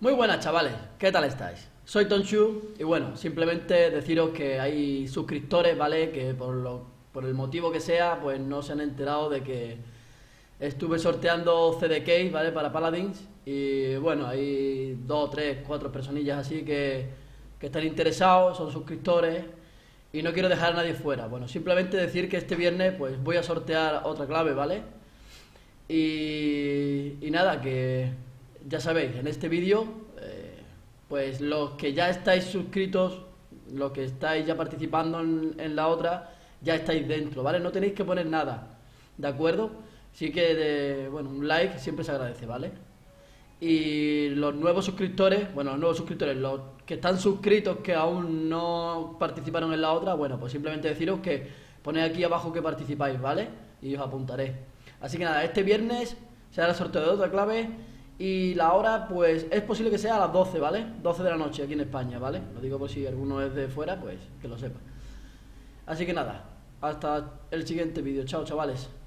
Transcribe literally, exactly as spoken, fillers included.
Muy buenas, chavales, ¿qué tal estáis? Soy Tonchu y bueno, simplemente deciros que hay suscriptores, ¿vale? Que por lo, por el motivo que sea, pues no se han enterado de que estuve sorteando C D K, ¿vale? Para Paladins y bueno, hay dos, tres, cuatro personillas así que, que están interesados, son suscriptores y no quiero dejar a nadie fuera. Bueno, simplemente decir que este viernes pues voy a sortear otra clave, ¿vale? Y, y nada, que ya sabéis, en este vídeo, eh, pues los que ya estáis suscritos, los que estáis ya participando en, en la otra, ya estáis dentro, ¿vale? No tenéis que poner nada, ¿de acuerdo? Sí que, de, bueno, un like siempre se agradece, ¿vale? Y los nuevos suscriptores, bueno, los nuevos suscriptores, los que están suscritos que aún no participaron en la otra, bueno, pues simplemente deciros que ponéis aquí abajo que participáis, ¿vale? Y os apuntaré. Así que nada, este viernes será el sorteo de otra clave y la hora, pues es posible que sea a las doce, ¿vale? doce de la noche aquí en España, ¿vale? Lo digo por si alguno es de fuera, pues que lo sepa. Así que nada, hasta el siguiente vídeo. Chao, chavales.